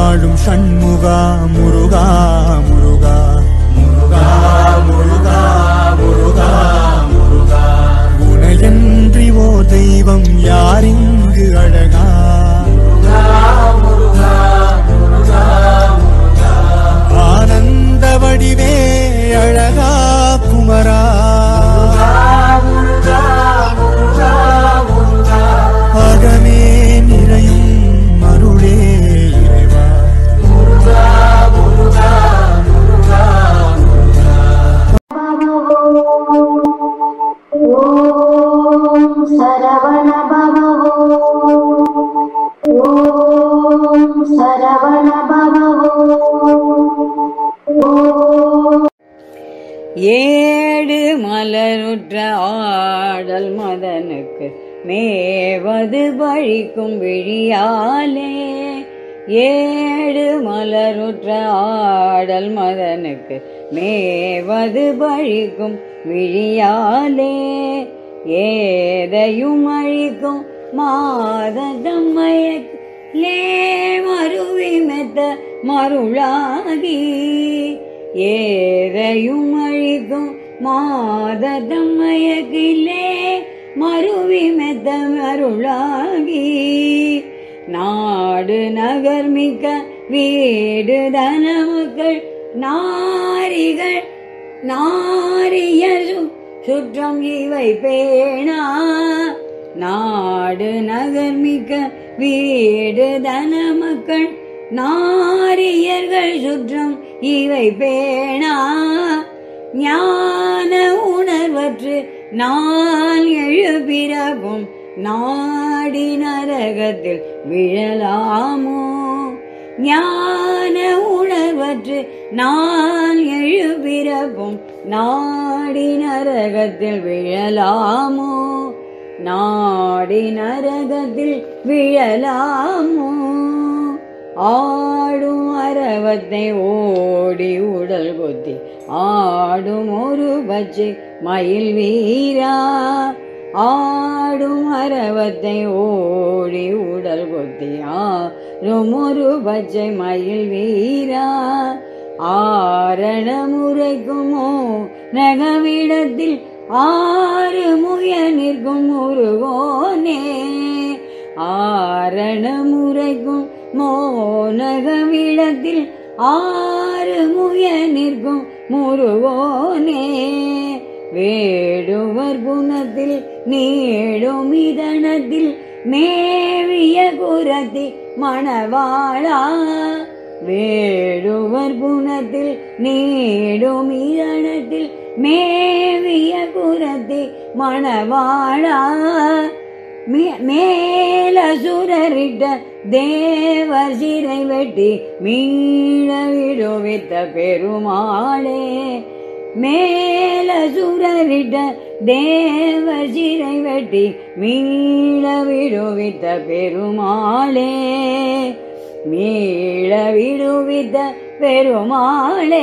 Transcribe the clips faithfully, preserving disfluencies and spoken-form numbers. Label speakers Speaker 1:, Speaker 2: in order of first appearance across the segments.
Speaker 1: ஆடும் ஷண்முகா முருகா முருகா முருகா முருகா முருகா முருகா உனையன்றி ஓ தெய்வம் யாரிங்கு அழகா முருகா முருகா முருகா முருகா ஆனந்த வடிவே அழகா குமரா முருகா முருகா முருகா அகமே நிறையும் அருளே இறைவா முருகா முருகா முருகா முருகா
Speaker 2: ஓம் சரவண பவ ஓம் சரவண பவ
Speaker 3: ஏடு மலருற்ற ஆடல் மதனுக்கு மேவது பழிக்கும் விழியாலே ஏடு மலருற்ற ஆடல் மதனுக்கு மேவது பழிக்கும் விழியாலே ஏதையும் அழிக்கும் மாததம்மையே மருவி மெத்த மருளாகி ஏதையும் அழிக்கும் மாததம்மையிலே மருவி மெத்த மருளாகி நாடு நகர் மிக்க வீடு தனமுக்கள் நாரிகள் நாரிய சுற்றம் இவை பேணா நாடு நகர் மிக்க வீடு தனமக்கள் நாரியர்கள் சுற்றம் இவை பேணா ஞான உணர்வற்று நான் எழுபிறகும் நாடி நரகத்தில் விழலாமோ ஞான உணர்வற்று நான் எழுபிறகும் நாடி நரகத்தில் விழலாமோ நாடி நரகத்தில் விழலாமோ ஆடும் அரவத்தை ஓடி உடல் கொத்தி ஆடும் ஒரு பச்சை மயில் வீரா ஆடும் அரவத்தை ஓடி உடல் கொத்தி ஆடும் ஒரு பச்சை மயில் வீரா ஆரண முறைக்குமோ நகவிடத்தில் ஆறு முய நிற்கும் முருகோனே ஆரண முறைக்கும் மோனகவிடத்தில் ஆறு முய நிற்கும் முருகோனே வேடுவர் குணத்தில் நீடும் இதனத்தில் மேவிய குரத்தி மணவாளா வேடுவர் குணத்தில் நீடும் இதனத்தில் மேவிய குரத்தி மணவாளா மேல சுரரிட்ட தேவர் சிறை வெட்டி மீள விடுவித்த பெருமாளே மேல சுரரிட்ட தேவர் சிறை வெட்டி மீள விடுவித்த பெருமாளே மீள விடுவித்த பெருமாளே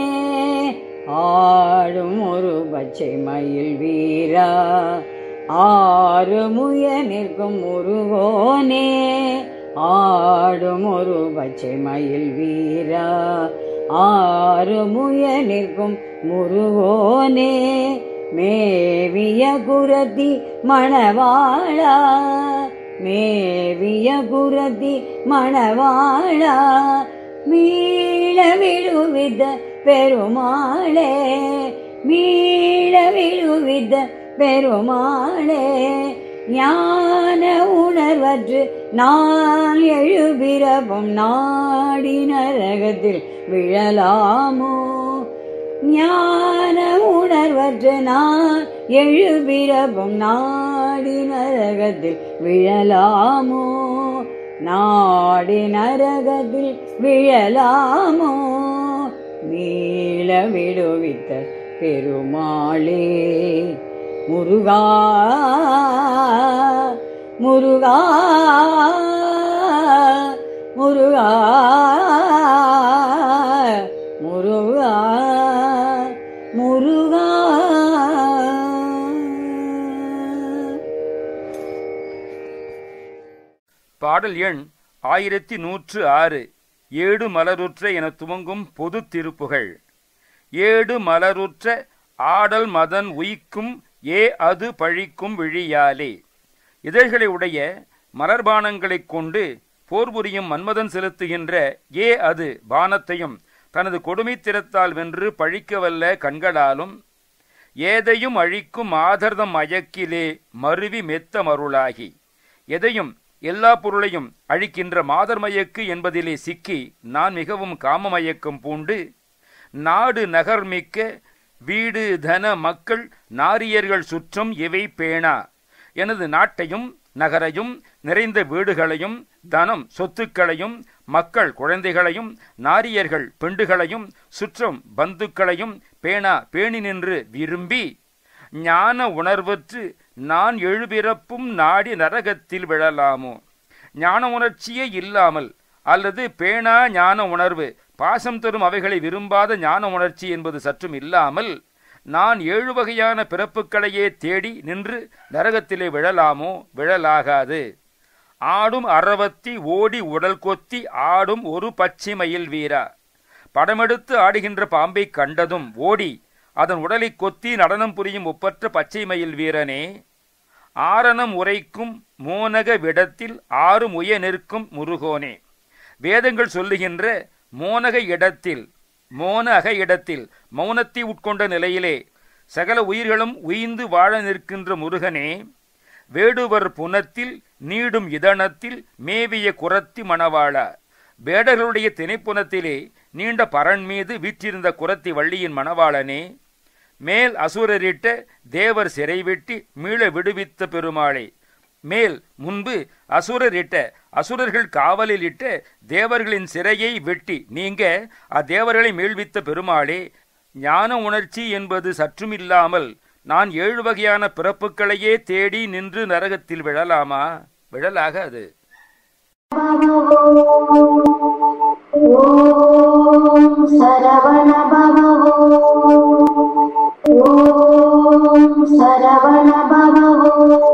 Speaker 3: ஆடும் ஒரு பச்சை மயில் வீரா ஆறு முய நிற்கும் முருகோனே ஆடும் ஒரு பச்சை மயில் வீரா ஆறு முய நிற்கும் முருகோனே மேவிய குரத்தி மணவாளா மேவிய குரத்தி மணவாளா மீள விடுவித்த பெருமாளே மீள விடுவித்த பெருமாளே ஞான உணர்வற்று நான் எழுபிறவும் நாடி நரகத்தில் விழலாமோ ஞான உணர்வற்று நான் எழுபிறவும் நாடி நரகத்தில் விழலாமோ நாடி நரகத்தில் விழலாமோ மீள விடுவித்த பெருமாளே முருகா முருகா முருகா முருகா முருகா.
Speaker 4: பாடல் எண் ஆயிரத்தி நூற்று ஆறு. ஏடு மலருற்ற என துவங்கும் பொது திருப்புகழ். ஏடு மலருற்ற ஆடல் மதன் உயிக்கும் ஏ அது பழிக்கும் விழியாலே. இதழ்களை உடைய மலர்பானங்களைக் கொண்டு போர் புரியும் மன்மதன் செலுத்துகின்ற ஏ அது பானத்தையும் தனது கொடுமை திறத்தால் வென்று பழிக்கவல்ல கண்களாலும் ஏதையும் அழிக்கும் ஆதர்தம் மயக்கிலே மருவி மெத்த மருளாகி. எதையும் எல்லா பொருளையும் அழிக்கின்ற மாதர்மயக்கு என்பதிலே சிக்கி நான் மிகவும் காமமயக்கம் பூண்டு நாடு நகர்மிக்க வீடு தன மக்கள் நாரியர்கள் சுற்றம் இவை பேணா. எனது நாட்டையும் நகரையும் நிறைந்த வீடுகளையும் தனம் சொத்துக்களையும் மக்கள் குழந்தைகளையும் நாரியர்கள் பெண்டுகளையும் சுற்றம் பந்துக்களையும் பேணா பேணி நின்று விரும்பி ஞான உணர்வற்று நான் எழுபிறப்பும் நாடி நரகத்தில் விழலாமோ. ஞான உணர்ச்சியே இல்லாமல் அல்லது பேணா ஞான உணர்வு பாசம் தரும் அவைகளை விரும்பாத ஞான உணர்ச்சி என்பது சற்றும் இல்லாமல் நான் ஏழு வகையான பிறப்புக்களையே தேடி நின்று நரகத்திலே விழலாமோ? விழலாகாது. ஆடும் அறவத்தி ஓடி உடல் கொத்தி ஆடும் ஒரு பச்சைமயில் வீரா. படமெடுத்து ஆடுகின்ற பாம்பை கண்டதும் ஓடி அதன் உடலை கொத்தி நடனம் புரியும் ஒப்பற்ற பச்சை மயில் வீரனே, ஆரணம் உரைக்கும் மோனக விடத்தில் ஆறு முய நிற்கும் முருகோனே. வேதங்கள் சொல்லுகின்ற மோனக இடத்தில் மோன அக இடத்தில் மௌனத்தை உட்கொண்ட நிலையிலே சகல உயிர்களும் உயிர்ந்து வாழ நிற்கின்ற முருகனே, வேடுவர் புனத்தில் நீடும் இதனத்தில் மேவிய குரத்தி மணவாளா. வேடர்களுடைய திணைப்புனத்திலே நீண்ட பரண் மீது வீற்றிருந்த குரத்தி வள்ளியின் மணவாளனே, மேல் அசுரரிட்ட தேவர் சிறை வெட்டி மீள விடுவித்த பெருமாளே. மேல் முன்பு அசுரரிட்ட அசுரர்கள் காவலில் இட்ட தேவர்களின் சிறையை வெட்டி நீங்க அத்தேவர்களை மீள்வித்த பெருமாளே. ஞான உணர்ச்சி என்பது சற்றுமில்லாமல் நான் ஏழு வகையான பிறப்புகளையே தேடி நின்று நரகத்தில் விழலாமா? விழலாகாது.
Speaker 2: ஓம் சரவண பவ ஓம் சரவண பவ